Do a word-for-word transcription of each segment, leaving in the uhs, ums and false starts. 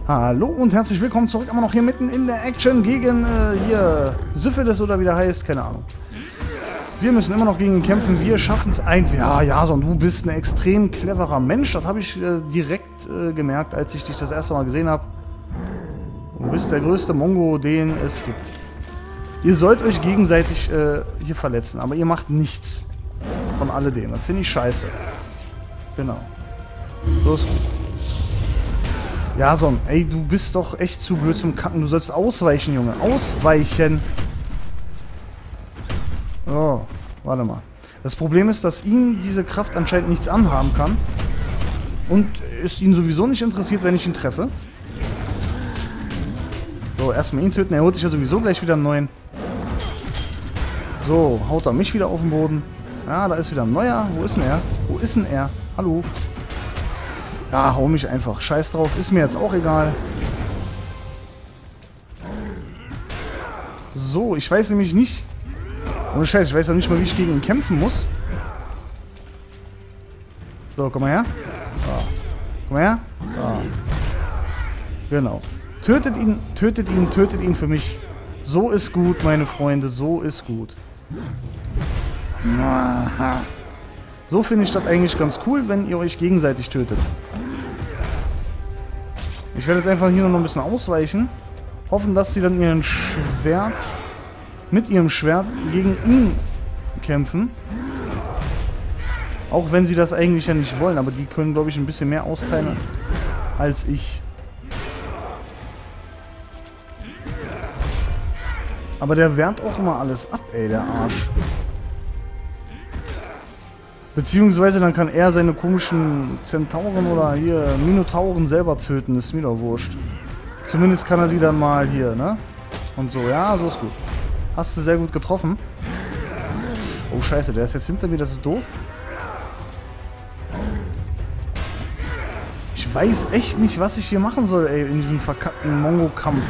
Hallo und herzlich willkommen zurück, immer noch hier mitten in der Action gegen äh, hier Syphilis oder wie der heißt, keine Ahnung. Wir müssen immer noch gegen ihn kämpfen, wir schaffen es ein. Ja, Jason, du bist ein extrem cleverer Mensch, das habe ich äh, direkt äh, gemerkt, als ich dich das erste Mal gesehen habe. Du bist der größte Mongo, den es gibt. Ihr sollt euch gegenseitig äh, hier verletzen, aber ihr macht nichts von alledem. Das finde ich scheiße. Genau. Los. Jason, ey, du bist doch echt zu blöd zum Kacken. Du sollst ausweichen, Junge. Ausweichen. Oh, warte mal. Das Problem ist, dass ihn diese Kraft anscheinend nichts anhaben kann. Und es ihn sowieso nicht interessiert, wenn ich ihn treffe. So, erstmal ihn töten. Er holt sich ja sowieso gleich wieder einen neuen. So, haut er mich wieder auf den Boden. Ja, da ist wieder ein neuer. Wo ist denn er? Wo ist denn er? Hallo? Ja, hau mich einfach. Scheiß drauf. Ist mir jetzt auch egal. So, ich weiß nämlich nicht. Ohne Scheiß, ich weiß ja nicht mal, wie ich gegen ihn kämpfen muss. So, komm mal her. Da. Komm mal her. Da. Genau. Tötet ihn, tötet ihn, tötet ihn für mich. So ist gut, meine Freunde. So ist gut. Aha. So finde ich das eigentlich ganz cool, wenn ihr euch gegenseitig tötet. Ich werde jetzt einfach hier noch ein bisschen ausweichen. Hoffen, dass sie dann ihren Schwert mit ihrem Schwert gegen ihn kämpfen. Auch wenn sie das eigentlich ja nicht wollen, aber die können, glaube ich, ein bisschen mehr austeilen als ich. Aber der wehrt auch immer alles ab, ey, der Arsch. Beziehungsweise dann kann er seine komischen Zentauren oder hier Minotauren selber töten, ist mir doch wurscht. Zumindest kann er sie dann mal hier, ne? Und so, ja, so ist gut. Hast du sehr gut getroffen. Oh, scheiße, der ist jetzt hinter mir, das ist doof. Ich weiß echt nicht, was ich hier machen soll, ey, in diesem verkackten Mongo-Kampf.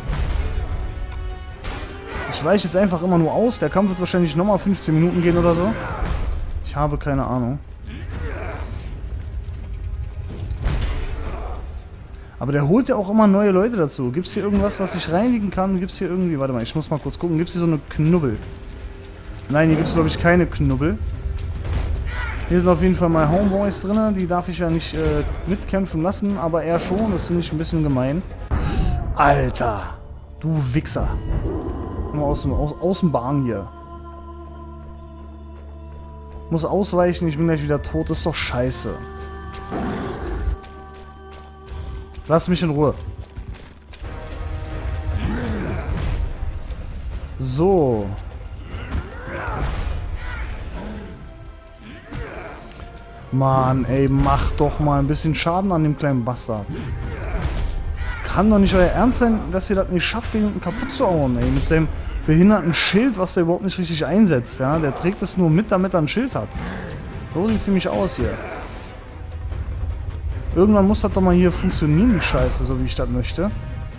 Ich weiche jetzt einfach immer nur aus. Der Kampf wird wahrscheinlich nochmal fünfzehn Minuten gehen oder so. Ich habe keine Ahnung. Aber der holt ja auch immer neue Leute dazu. Gibt es hier irgendwas, was ich reinigen kann? Gibt es hier irgendwie... Warte mal, ich muss mal kurz gucken. Gibt es hier so eine Knubbel? Nein, hier gibt es, glaube ich, keine Knubbel. Hier sind auf jeden Fall mal Homeboys drin. Die darf ich ja nicht äh, mitkämpfen lassen, aber er schon. Das finde ich ein bisschen gemein. Alter, du Wichser. Nur aus dem, aus, aus dem Bahn hier. Muss ausweichen, ich bin gleich wieder tot. Das ist doch scheiße. Lass mich in Ruhe. So. Mann, ey, mach doch mal ein bisschen Schaden an dem kleinen Bastard. Kann doch nicht euer Ernst sein, dass ihr das nicht schafft, den kaputt zu hauen, ey. Mit seinem behinderten Schild, was der überhaupt nicht richtig einsetzt, ja. Der trägt es nur mit, damit er ein Schild hat. So sieht es nämlich aus hier. Irgendwann muss das doch mal hier funktionieren, die Scheiße, so wie ich das möchte.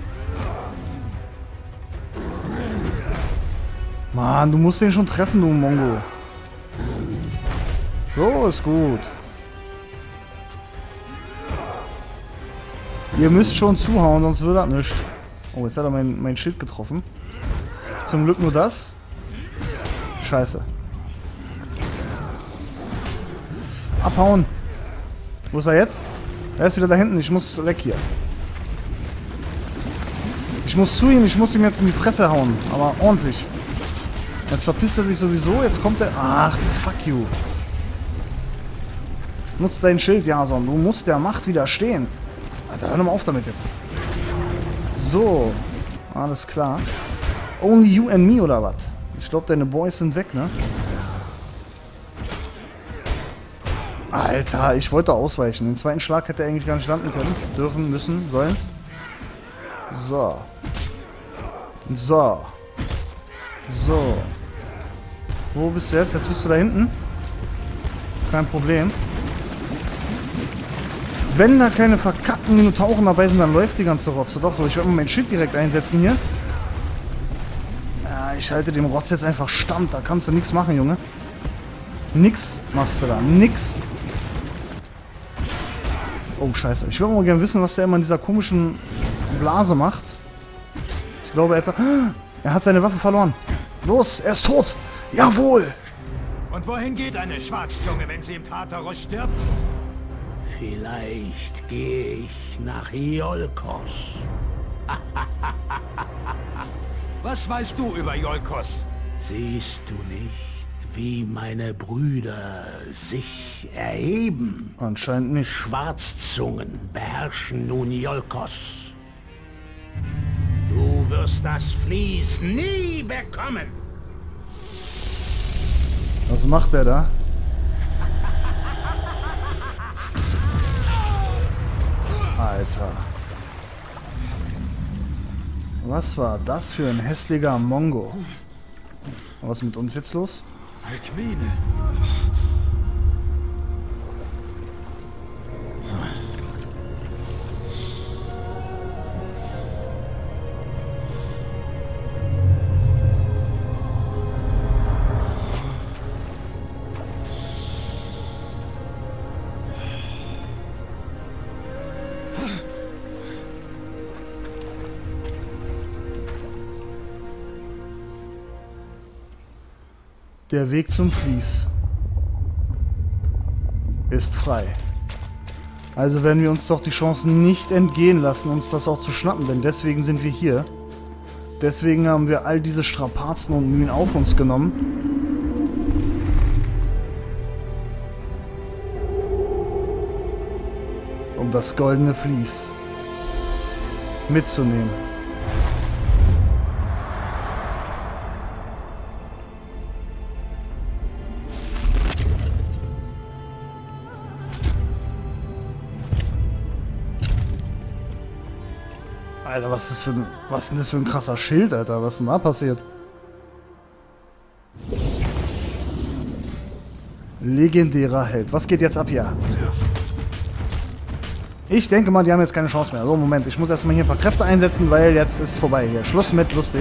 Mann, du musst den schon treffen, du Mongo. So, ist gut. Ihr müsst schon zuhauen, sonst wird das nichts. Oh, jetzt hat er mein, mein Schild getroffen. Zum Glück nur das. Scheiße. Abhauen. Wo ist er jetzt? Er ist wieder da hinten. Ich muss weg hier. Ich muss zu ihm. Ich muss ihm jetzt in die Fresse hauen. Aber ordentlich. Jetzt verpisst er sich sowieso. Jetzt kommt er... Ach, fuck you. Nutzt dein Schild, Jason. Du musst der Macht widerstehen. Alter, hör doch mal auf damit jetzt. So. Alles klar. Only you and me, oder was? Ich glaube, deine Boys sind weg, ne? Alter, ich wollte ausweichen. Den zweiten Schlag hätte er eigentlich gar nicht landen können. Dürfen, müssen, sollen. So. So. So. Wo bist du jetzt? Jetzt bist du da hinten. Kein Problem. Wenn da keine verkackten Minotauren dabei sind, dann läuft die ganze Rotze. Doch so, ich werde mal mein Schild direkt einsetzen hier. Ja, ich halte dem Rotz jetzt einfach stand. Da kannst du nichts machen, Junge. Nix machst du da. Nix. Oh, scheiße. Ich würde mal gerne wissen, was der immer in dieser komischen Blase macht. Ich glaube, er hat, er hat seine Waffe verloren. Los, er ist tot. Jawohl. Und wohin geht eine Schwarzzunge, wenn sie im Tartarus stirbt? Vielleicht gehe ich nach Iolkos. Was weißt du über Iolkos? Siehst du nicht, wie meine Brüder sich erheben? Anscheinend nicht. Schwarzzungen beherrschen nun Iolkos. Du wirst das Vlies nie bekommen. Was macht der da? Alter. Was war das für ein hässlicher Mongo? Was ist mit uns jetzt los? Alkmene. Der Weg zum Vlies ist frei. Also werden wir uns doch die Chance nicht entgehen lassen, uns das auch zu schnappen, denn deswegen sind wir hier. Deswegen haben wir all diese Strapazen und Mühen auf uns genommen. Um das goldene Vlies mitzunehmen. Alter, was ist das für ein, was ist denn das für ein krasser Schild, Alter? Was ist denn da passiert? Legendärer Held. Was geht jetzt ab hier? Ich denke mal, die haben jetzt keine Chance mehr. So, Moment. Ich muss erstmal hier ein paar Kräfte einsetzen, weil jetzt ist vorbei hier. Schluss mit lustig.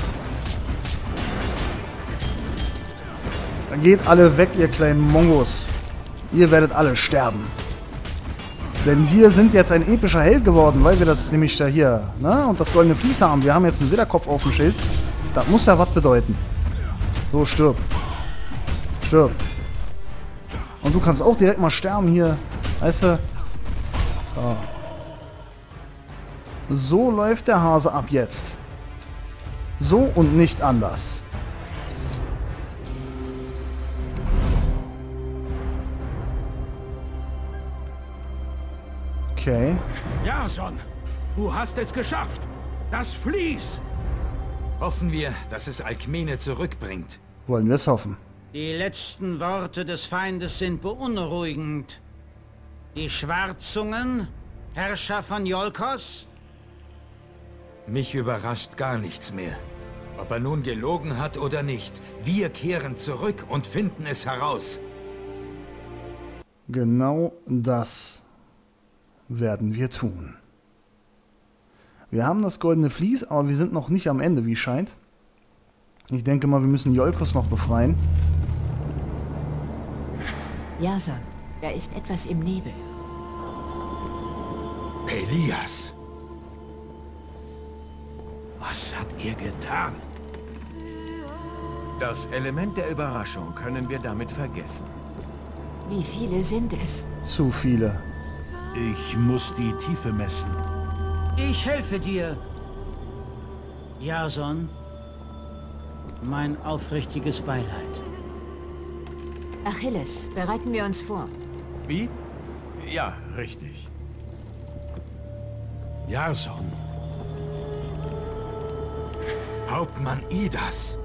Dann geht alle weg, ihr kleinen Mongos. Ihr werdet alle sterben. Denn wir sind jetzt ein epischer Held geworden, weil wir das nämlich da hier, ne, und das goldene Vlies haben. Wir haben jetzt einen Widderkopf auf dem Schild. Das muss ja was bedeuten. So, stirb. Stirb. Und du kannst auch direkt mal sterben hier. Weißt du? So. So läuft der Hase ab jetzt. So und nicht anders. Okay. Jason, du hast es geschafft. Das Vlies. Hoffen wir, dass es Alkmene zurückbringt. Wollen wir es hoffen. Die letzten Worte des Feindes sind beunruhigend. Die Schwarzzungen, Herrscher von Iolkos? Mich überrascht gar nichts mehr. Ob er nun gelogen hat oder nicht, wir kehren zurück und finden es heraus. Genau das werden wir tun. Wir haben das goldene Vlies, aber wir sind noch nicht am Ende, wie es scheint. Ich denke mal, wir müssen Iolkos noch befreien. Jason, da ist etwas im Nebel. Elias! Was hat er getan? Das Element der Überraschung können wir damit vergessen. Wie viele sind es? Zu viele. Ich muss die Tiefe messen. Ich helfe dir. Jason, mein aufrichtiges Beileid. Achilles, bereiten wir uns vor. Wie? Ja, richtig. Jason. Hauptmann Idas!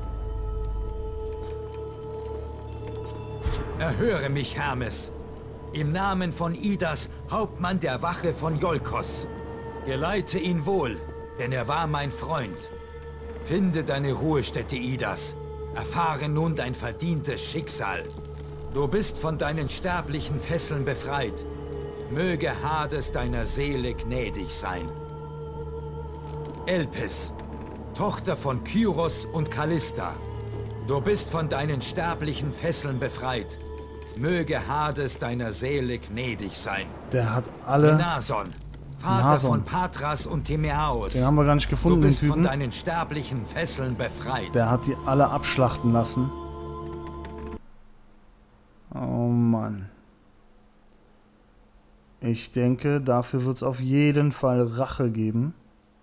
Erhöre mich, Hermes! Im Namen von Idas, Hauptmann der Wache von Iolkos. Geleite ihn wohl, denn er war mein Freund. Finde deine Ruhestätte, Idas. Erfahre nun dein verdientes Schicksal. Du bist von deinen sterblichen Fesseln befreit. Möge Hades deiner Seele gnädig sein. Elpis, Tochter von Kyros und Kallista. Du bist von deinen sterblichen Fesseln befreit. Möge Hades deiner Seele gnädig sein. Der hat alle... Menason, Vater Nason. von Patras und Timaeus. Den haben wir gar nicht Du gefunden, den bist von Typen. deinen sterblichen Fesseln befreit. Der hat die alle abschlachten lassen. Oh Mann. Ich denke, dafür wird es auf jeden Fall Rache geben.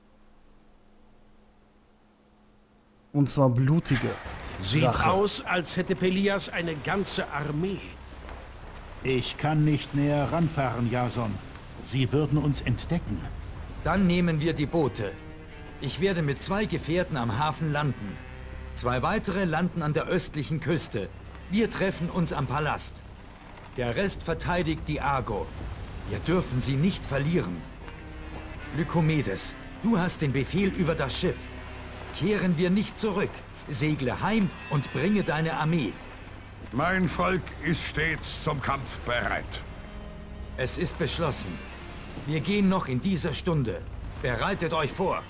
Und zwar blutige Sieht Rache. aus, als hätte Pelias eine ganze Armee. Ich kann nicht näher ranfahren, Jason. Sie würden uns entdecken. Dann nehmen wir die Boote. Ich werde mit zwei Gefährten am Hafen landen. Zwei weitere landen an der östlichen Küste. Wir treffen uns am Palast. Der Rest verteidigt die Argo. Wir dürfen sie nicht verlieren. Lykomedes, du hast den Befehl über das Schiff. Kehren wir nicht zurück. Segle heim und bringe deine Armee. Mein Volk ist stets zum Kampf bereit. Es ist beschlossen. Wir gehen noch in dieser Stunde. Bereitet euch vor.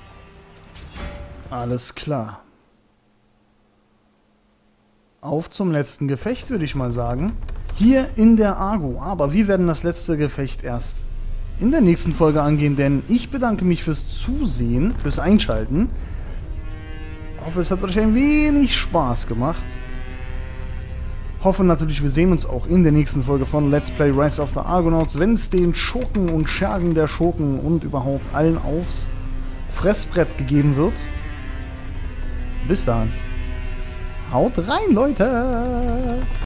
Alles klar. Auf zum letzten Gefecht, würde ich mal sagen. Hier in der Argo. Aber wir werden das letzte Gefecht erst in der nächsten Folge angehen, denn ich bedanke mich fürs Zusehen, fürs Einschalten. Ich hoffe, es hat euch ein wenig Spaß gemacht. Hoffe natürlich, wir sehen uns auch in der nächsten Folge von Let's Play Rise of the Argonauts, wenn es den Schurken und Schergen der Schurken und überhaupt allen aufs Fressbrett gegeben wird. Bis dann. Haut rein, Leute!